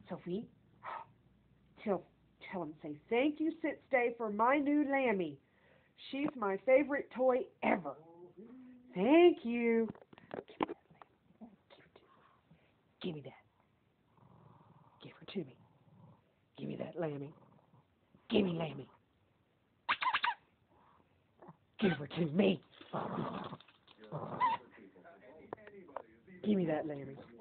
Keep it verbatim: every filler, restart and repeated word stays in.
Sophie, tell, tell him, say, thank you, Sit Stay, for my new Lammy. She's my favorite toy ever. Thank you. Give me that. Give her to me. Give me that Lammy. Give me Lammy. Give her to me. Give me that Lammy.